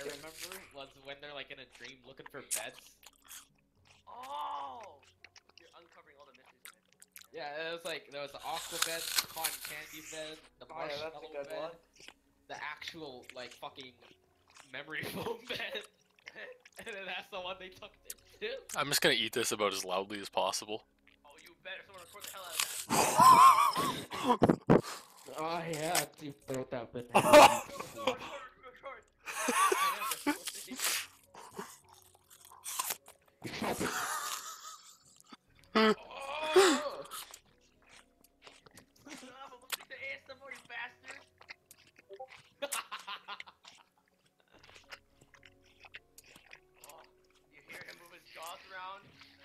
remember was when they're like in a dream looking for beds. Oh! You're uncovering all the mysteries in it. Yeah, it was like there was the aqua bed, the cotton candy bed, the Oh yeah, that's a marshmallow good bed, one. the actual like fucking memory foam bed, and then that's the one they tucked into. I'm just gonna eat this about as loudly as possible. Oh, you better someone record the hell out of that. Oh yeah, to throw that banana. Record. Oh! The ASMR, you bastard! Oh, you hear him move his jaws around,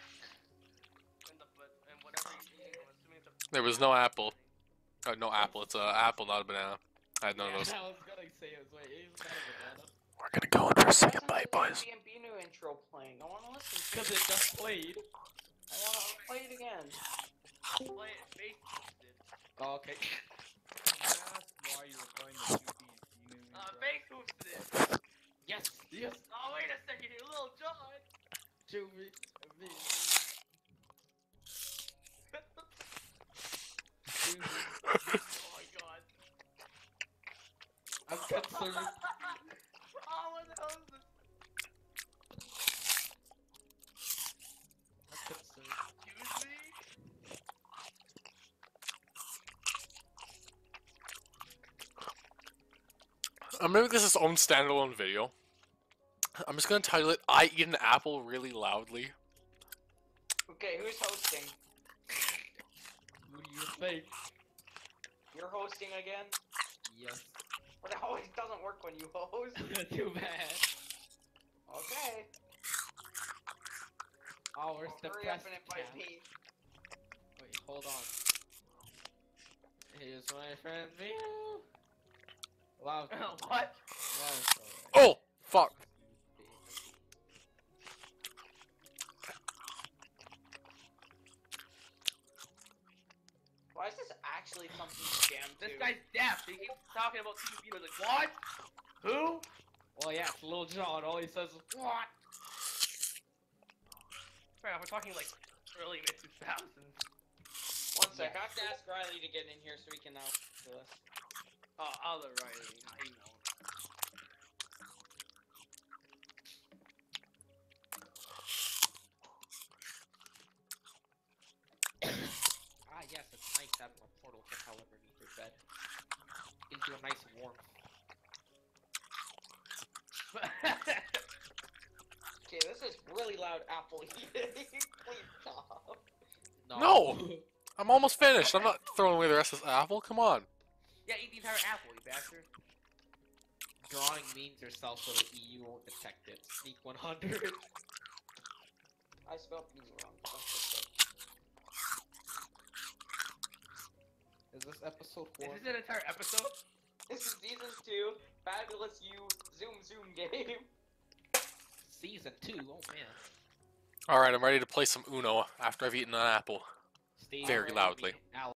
and whatever he's eating, I'm assuming it's a... There was no apple. Oh, no apple. It's a apple, not a banana. I had none of those. I was gonna say it was like it was kind of banana. We're gonna go in for a second Why bite, isn't boys. the B&B new intro playing? I wanna listen to Cause it. it just played. I wanna play it again. Play it, face boosted. Oh, okay. That's why you were going to do these Face boosted it. Yes, yes. Oh, wait a second here, Lil Jon! To me. Oh my god. I'm concerned. Oh, what the hell is this? I'm concerned. Excuse me? I'm gonna make this its own standalone video. I'm just gonna title it "I Eat an Apple Really Loudly." Okay, who's hosting? Who do you think? You're hosting again? Yes. But it always doesn't work when you host. Too bad. Okay. Oh, where's the Hurry up best and invite cat? me. Wait, hold on. Here's my friend Vito. Wow. What? Oh, fuck. Why is this actually something to jam to? This guy's deaf. He keeps talking about TV. Like, what? Who? Well, yeah, it's Lil Jon. All he says is, what? Fair enough, we're talking like early mid 2000s. One sec, I have to ask Riley to get in here so we can do this. Oh, other Riley. I know. Ah, yes, it's nice having a portal to hell underneath your bed. Into a nice warmth. Okay, this is really loud apple eating. Please stop. No! I'm almost finished. I'm not throwing away the rest of this apple. Come on. Yeah, eat the entire apple, you bastard. Drawing means yourself so the EU won't detect it. Sneak 100. I spelled me wrong. Is this episode 4? Is this an entire episode? This is season 2, Fabulous You Zoom game. Season 2? Oh man. Alright, I'm ready to play some Uno after I've eaten an apple. Stay Very ready, loudly. Alex.